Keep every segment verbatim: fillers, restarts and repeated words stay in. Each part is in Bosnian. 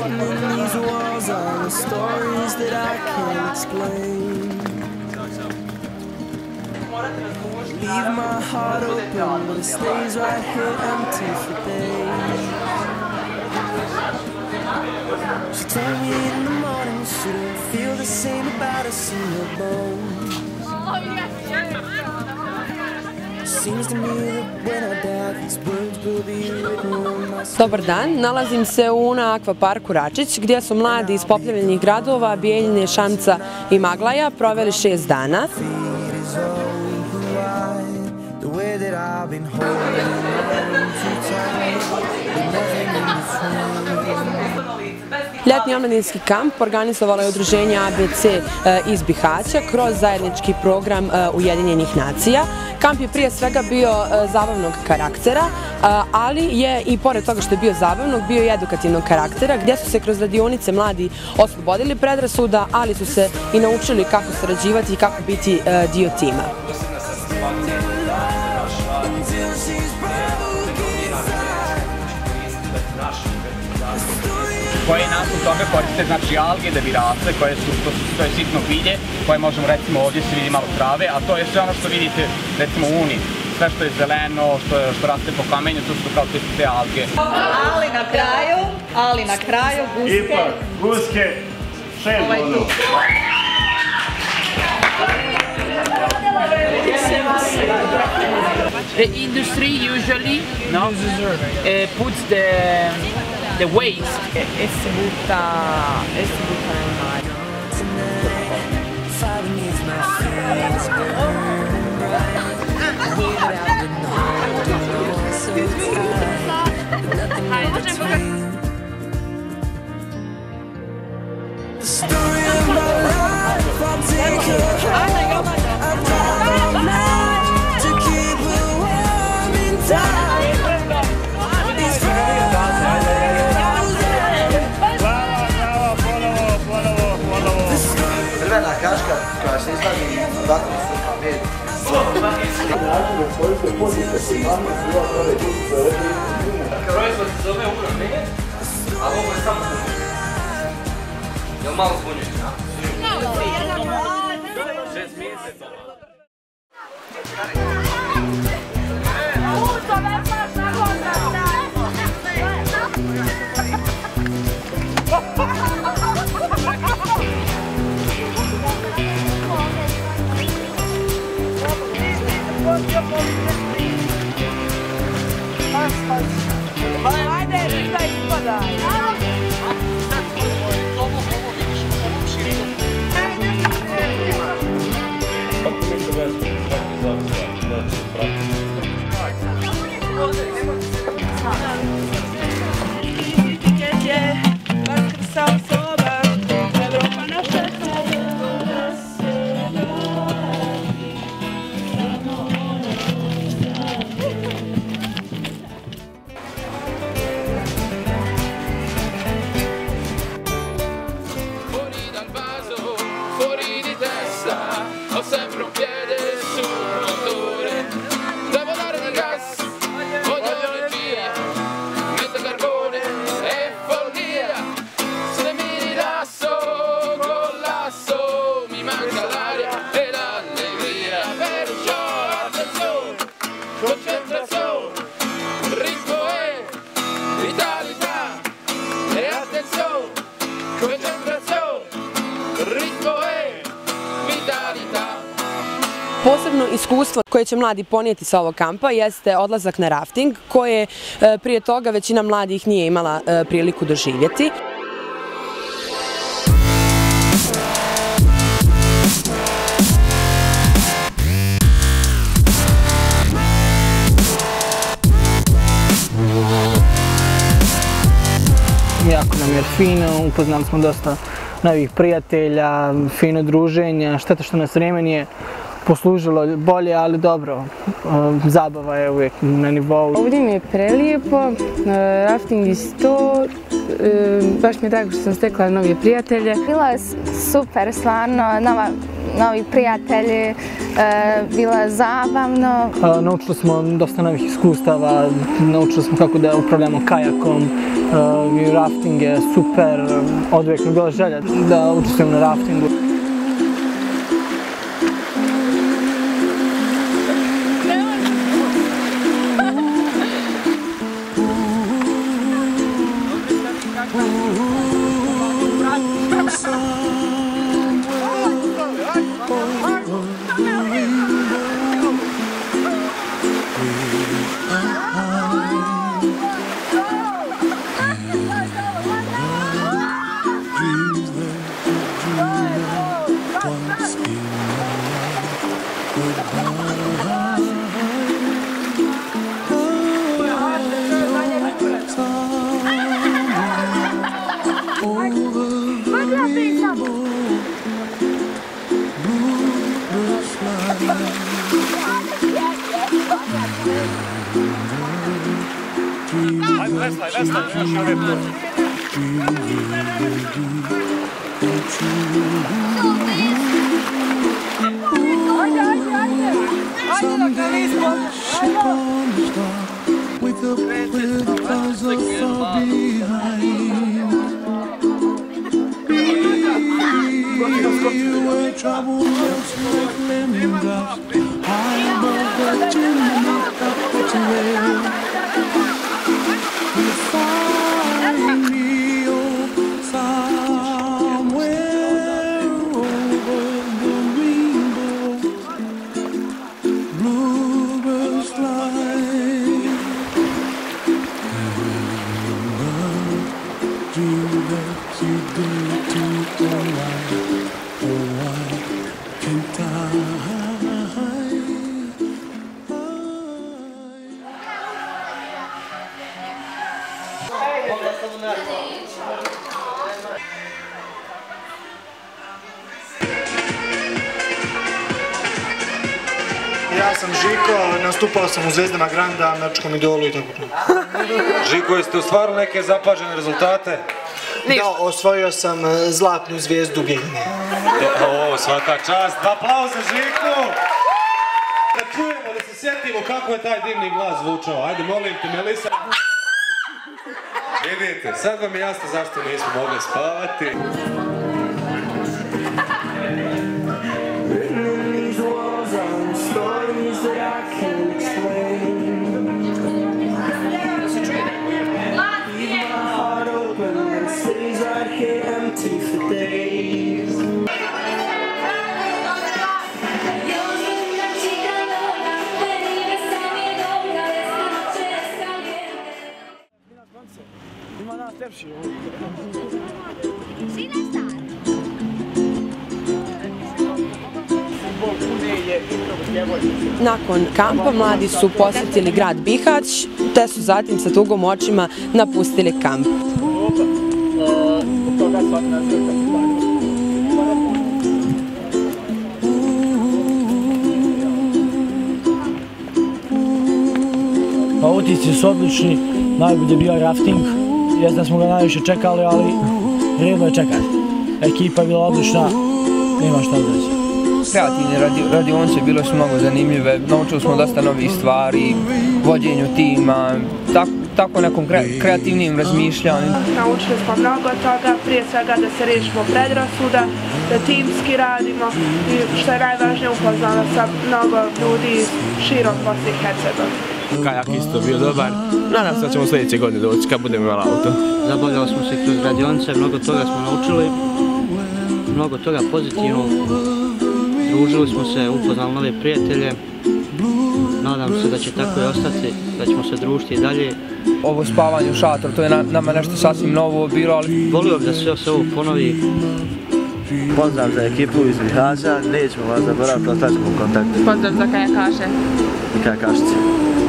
Written in these walls are the stories that I can't explain. Leave my heart open, but it stays right here empty for days. She told me in the morning she don't feel the same about us in her bones. Seems to me that when I die these words will be written on my soul. Dobar dan, nalazim se u Una akvaparku Račić gdje su mladi iz poplavljenih gradova Bijeljine, Šamca i Maglaja proveli šest dana. Ljetni omladinski kamp organizovalo je udruženje A B C iz Bihaća kroz zajednički program Ujedinjenih nacija. Kamp je prije svega bio zabavnog karaktera, ali je i pored toga što je bio zabavnog, bio i edukativnog karaktera, gdje su se kroz radionice mladi oslobodili predrasuda, ali su se i naučili kako sarađivati i kako biti dio tima. koje nakon toga koriste znači alge da bi rasle, koje su, to, su, to je sitno bilje, koje možemo recimo ovdje se vidi malo trave, a to je sve ono što vidite recimo u Uni. Sve što je zeleno, što, što raste po kamenju, to su kao te alge. Ali na kraju, ali na kraju guske. Ipak, guske, šest bodova. The industry usually no, uh, puts the the waste. E si butta, e si butta nel mare. The story of my life, I'm taking to keep her warm in time. These Crvena kaška koja se izlazi ovako suha med. Proizvod se zove ugroženje, a ovo je samo zbunjenje. Je li malo zbunjenje, a? Šest mjeseca. Ajde, šta ispadaj? Posebno iskustvo koje će mladi ponijeti sa ovog kampa jeste odlazak na rafting, koje prije toga većina mladih nije imala priliku doživjeti. Jako nam je fino, upoznali smo dosta novih prijatelja, fino druženja, šteta što nas vrijeme nije poslužilo bolje, ali dobro, zabava je uvijek na nivou. Ovdje mi je prelijepo, rafting isto, baš mi je drago što sam stekla nove prijatelje. Bilo je super, stvarno, novi prijatelji, bilo je zabavno. Naučili smo dosta novih iskustava, naučili smo kako da upravljamo kajakom, rafting je super, od uvijek mi je bila želja da učestvujem na raftingu. Ajde, vestaj, vestaj, još i ove put. Ajde, ajde, ajde! Ajde dok ne nismo! Ja sam Žiko, nastupao sam u Zvezdama Granda, Američkom idolu i tako to. Žiko, jeste ostvarili neke zapažene rezultate? Da, osvojio sam zlatnu zvijezdu Bijeljine. O, svaka čast, dva aplauza Žiku! Da čujemo, da se sjetimo kako je taj divni glas zvučao. Ajde, molim te, Melisa. Vidite, sad vam je jasno zašto nismo mogli spavati. Ima nas lepši ovo. Nakon kampa mladi su posjetili grad Bihać, te su zatim sa tugom očima napustili kamp. Pa utisci su odlični, najbolje je bio rafting, jest da smo ga najviše čekali, ali vrijedno je čekati. Ekipa je bila odlična, nema šta da reći. Kreativne radionice bile su mnogo zanimljive, naučili smo dosta novih stvari, vođenju tima, tako nekom kreativnim razmišljanjem. Naučili smo mnogo toga, prije svega da se riješimo predrasuda, da timski radimo i što je najvažnije upoznala sa mnogo ljudi širom Bosne i Hercegovine. Kajak isto bio dobar, nadam se da ćemo sljedeće godine doći kad budemo imali auto. Zabavljali smo se kroz radionice, mnogo toga smo naučili, mnogo toga pozitivno. Družili smo se, upoznali nove prijatelje, nadam se da će tako i ostati, da ćemo se družiti i dalje. Ovo spavanje u šatoru, to je nama nešto sasvim novo bilo, ali... Volio bi da sve se ovo ponovi. Pozdrav za ekipu iz Bihaća, nećemo vas zaboraviti, ostaćemo u kontaktu. Pozdrav za kajakaše. I kajakašice.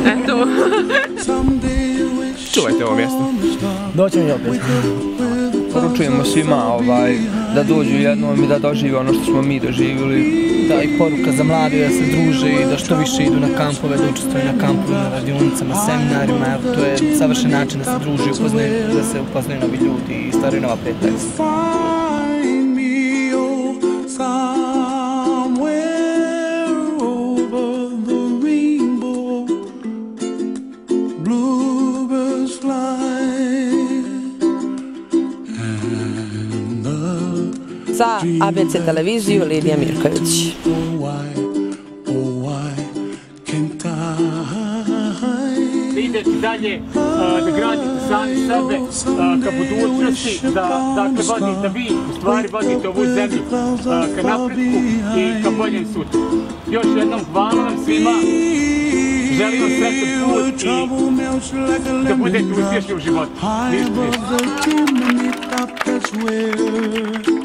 Eto. Čuvajte ovo mjesto. Doćemo i opet. preporučujemo svima ovaj, da dođu jednom i da dožive ono što smo mi doživjeli. Da, i poruka za mlade da se druže i da što više idu na kampove, da učestvuju na kampovima, na radionicama, seminarima, jer to je savršen način da se druže, upoznaju, da se upoznaju novi ljudi i stvaraju nova prijateljstva. Za A B C televiziju Lidija Mirković. Da idete dalje, da gradite sami sebe ka budućnosti, da dakle da vi u stvari vodite ovu zemlju ka napretku i ka boljem sutra. Još jednom hvala vam svima, želim vam sretan put i da budete uspješni u životu.